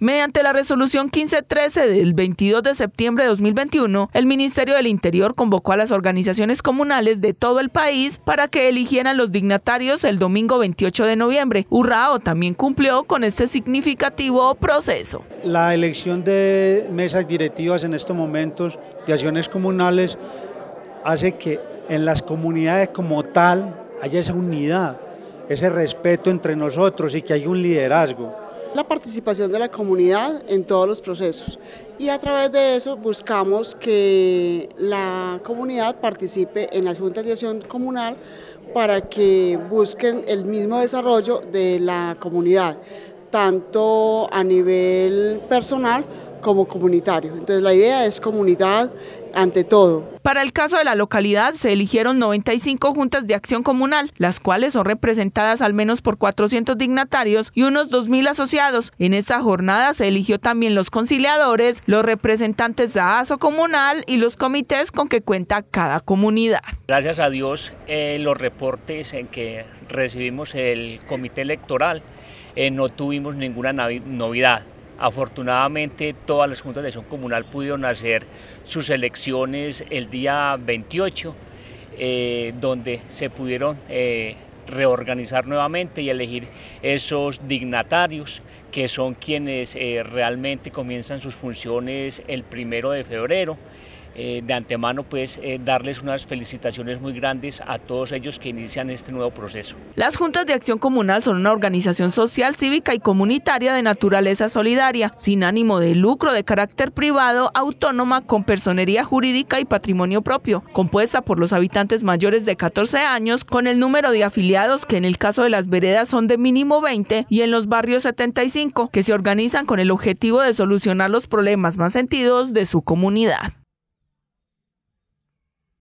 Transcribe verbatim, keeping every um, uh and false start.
Mediante la resolución quince trece del veintidós de septiembre de dos mil veintiuno, el Ministerio del Interior convocó a las organizaciones comunales de todo el país para que eligieran los dignatarios el domingo veintiocho de noviembre. Urrao también cumplió con este significativo proceso. La elección de mesas directivas en estos momentos de acciones comunales hace que en las comunidades como tal haya esa unidad, ese respeto entre nosotros y que haya un liderazgo. La participación de la comunidad en todos los procesos y a través de eso buscamos que la comunidad participe en las juntas de acción comunal para que busquen el mismo desarrollo de la comunidad, tanto a nivel personal como comunitario. Entonces la idea es comunidad ante todo. Para el caso de la localidad se eligieron noventa y cinco juntas de acción comunal, las cuales son representadas al menos por cuatrocientos dignatarios y unos dos mil asociados. En esta jornada se eligió también los conciliadores, los representantes de ASO comunal y los comités con que cuenta cada comunidad. Gracias a Dios, eh, los reportes en que recibimos el comité electoral eh, no tuvimos ninguna novedad. Afortunadamente todas las juntas de acción comunal pudieron hacer sus elecciones el día veintiocho, eh, donde se pudieron eh, reorganizar nuevamente y elegir esos dignatarios que son quienes eh, realmente comienzan sus funciones el primero de febrero. Eh, de antemano pues eh, darles unas felicitaciones muy grandes a todos ellos que inician este nuevo proceso. Las juntas de acción comunal son una organización social, cívica y comunitaria de naturaleza solidaria, sin ánimo de lucro, de carácter privado, autónoma, con personería jurídica y patrimonio propio, compuesta por los habitantes mayores de catorce años, con el número de afiliados que en el caso de las veredas son de mínimo veinte y en los barrios setenta y cinco, que se organizan con el objetivo de solucionar los problemas más sentidos de su comunidad.